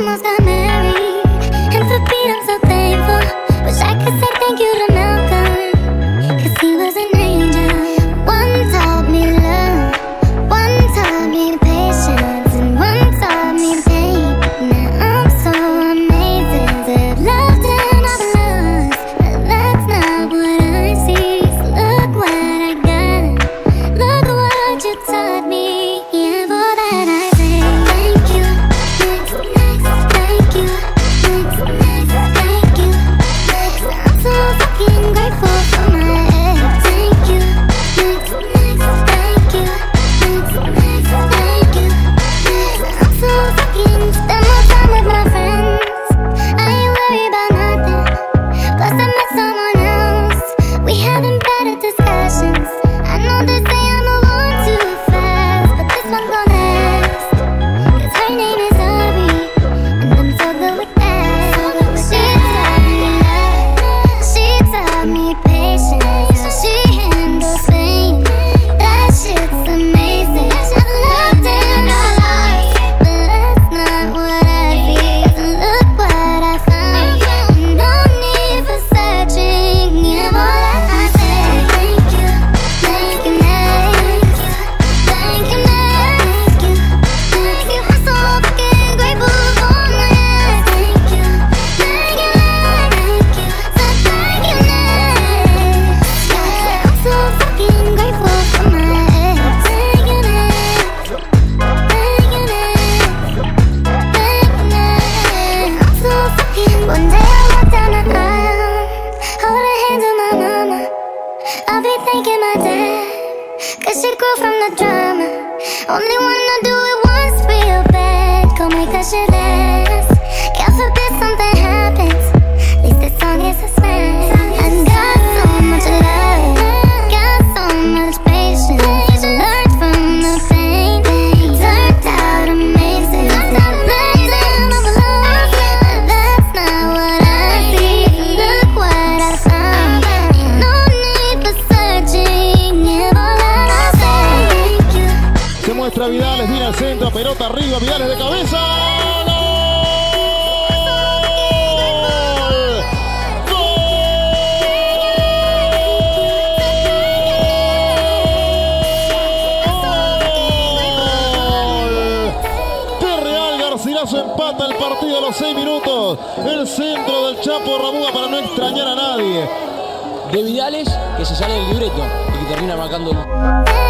almost got married, and for Pete I'm so thankful. Wish I could say thank you to Malcolm, cause he was an angel. One taught me love, one taught me patience, and one taught me pain. Now I'm so amazing to have loved and I've lost, but that's not what I see. So look what I got, look what you taught me. Yeah, for that I say thank you. Next, thank you. Next, thank you. Next, I'm so fucking grateful for my ex. Thank you. Next, thank you. Next, thank you. Next, I'm so fucking spend more time with my friends. I ain't worried about nothing. Plus I met someone else. We having better discussions. I know they say I move on too fast, but this one gon' last. Cause her name is Ari, and I'm so good with that. She taught me love, she taught me patience, she handles pain. That shit's amazing. I loved and I lost, but that's not what I see. So look what I found, no need for searching. Yeah, boy, I say thank you, thank you, next. Thank you, next. Thank you, I'm so fucking grateful for my ex. Thank you, thank you, thank you. So thank you, next. Yeah, I'm so fucking grateful for my ex. Thank you, next. Thank you, next. Thank you, next. I'm so fucking. One day I walk down the aisle, hold the hands of my mama. I'll be thanking my dad, cause she grew from the drama. Only wanna do it once real bad, go make that shit last. God forbid something happens, at least this song is a smash. I got so much love, got so much patience, learned from the pain, turned out amazing. Blame of love, but that's not what I see. Look what I found, no need for searching. Yeah, all that I say thank you. Se muestra Vidales, viene al centro, pelota arriba, Vidales de cabeza. Garcilaso empata el partido a los 6 minutos. El centro del Chapo Ramuga para no extrañar a nadie. De Vidales, que se sale del libreto y que termina marcando el...